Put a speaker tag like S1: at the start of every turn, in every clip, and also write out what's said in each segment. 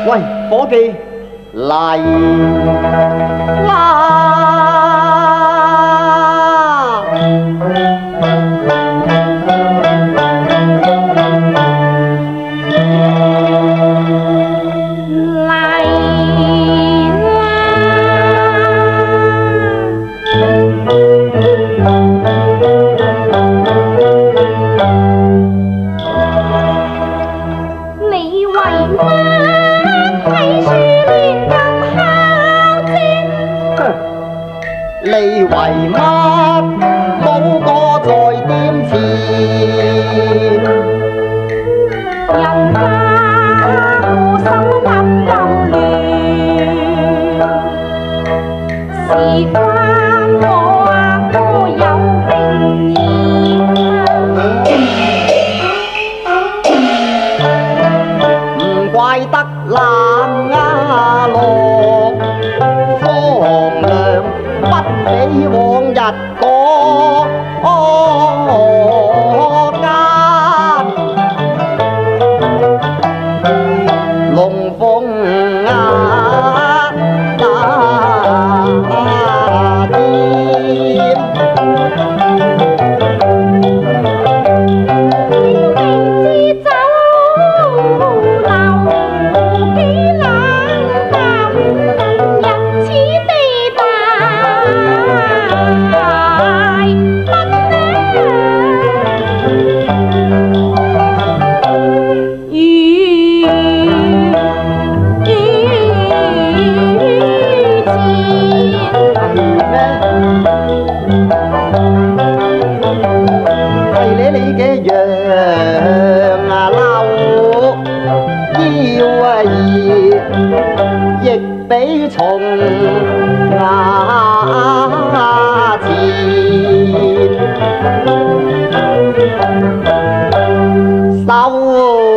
S1: 喂，伙計嚟啦！你為乜冇個在點前？
S2: 人家苦心急咁亂，事關我都有定義，
S1: 唔怪得冷落荒涼。不比往日嗰間龍鳳店。比從牙前，手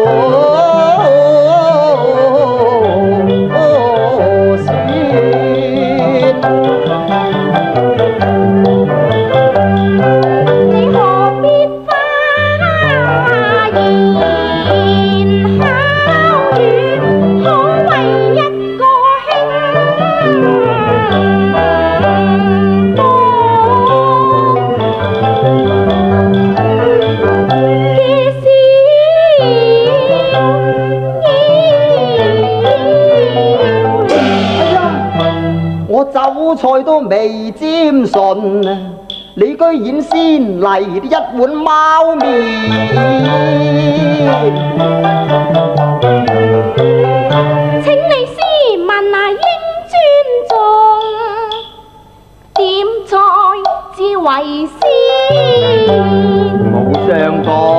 S1: 酒菜都未沾順啊！你居然先嚟一碗貓麵，
S2: 請你斯文啊，應尊重，點菜至為先。
S1: 冇相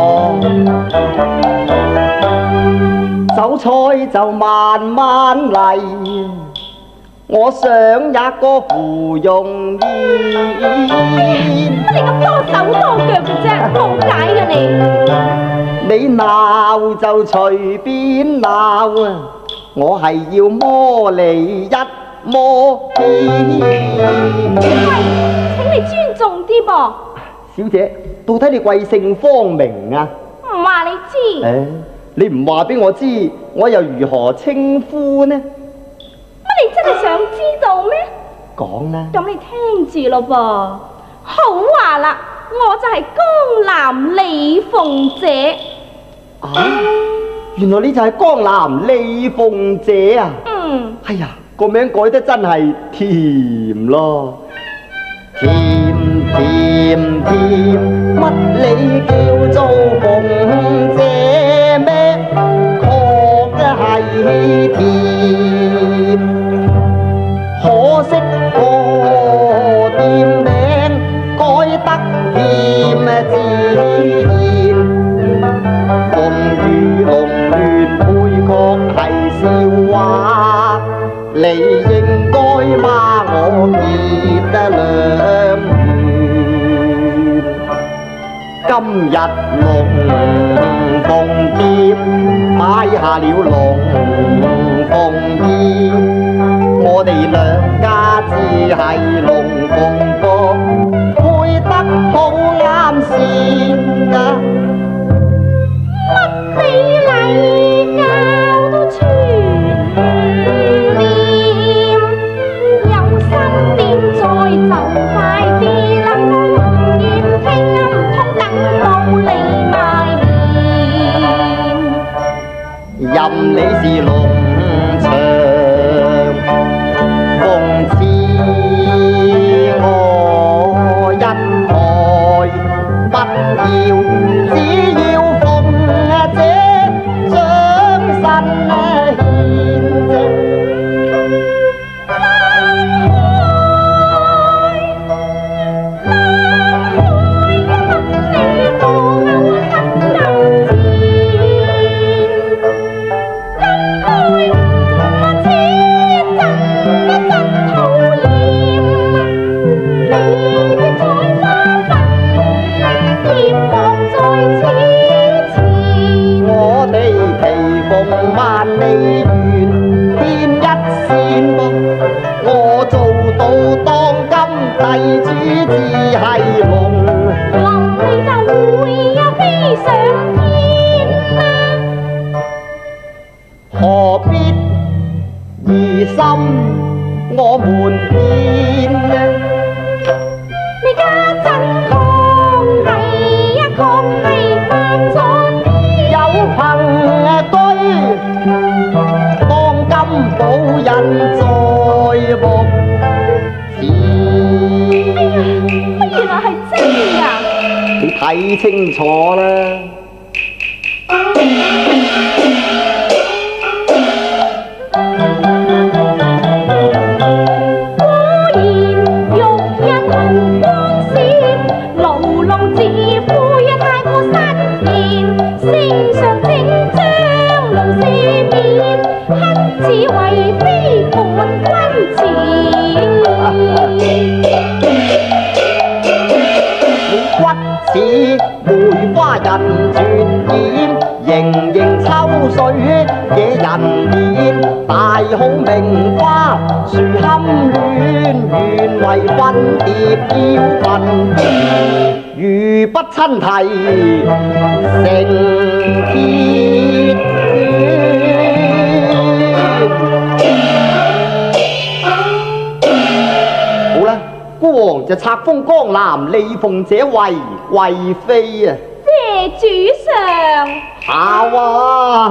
S1: 講，酒菜就慢慢嚟。我想一個芙蓉宴。乜
S2: 你咁多手多腳嘅啫，冇解嘅你。
S1: 你鬧就隨便鬧啊！我係要摸你一摸肩。
S2: 喂，請你尊重啲噃。
S1: 小姐，到底你貴姓芳名啊？
S2: 唔話你知。
S1: 你唔話俾我知，我又如何稱呼呢？
S2: 你真係想知道咩？
S1: 講啦。
S2: 咁你聽住咯噃。好話啦，我就係江南李鳳姐。
S1: 啊，原來你就係江南李鳳姐啊！哎呀，個名改得真係甜咯，甜甜甜，乜你叫做鳳姐咩？確係甜。可惜個店名改得欠自然，鳳與龍亂配確係笑話，你應該罵我結得兩緣。今日龍鳳店擺下了龍鳳宴。我哋兩家只係龍鳳閣，配得好啱線㗎。乜你禮教都全任你是龍翔，奉賜我一代不要，只要奉這將身獻啫。萬里緣牽一線噃，我做到當今帝主至係龍，
S2: 臨你就會有飛上天啊！
S1: 何必疑心我們變啊？
S2: 你家陣確係呀，確係犯咗啲
S1: 有憑據。當今保人在目前，
S2: 原來係真㗎！
S1: 你睇清楚啦。
S2: 只為非伴君前，
S1: 你骨似梅花人絕演，盈盈秋水惹人憐。大好名花樹堪戀，願為分蝶要分別，如不親提成鐵血。好啦，孤王就冊封江南李鳳姐為貴妃啊！
S2: 謝主上。
S1: 好啊！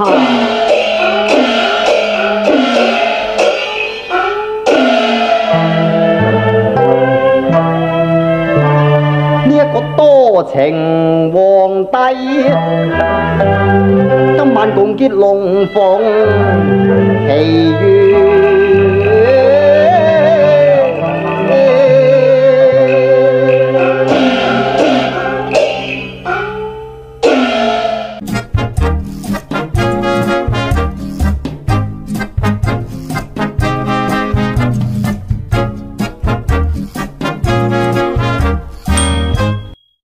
S1: 呢一個多情皇帝，今晚共結龍鳳，其餘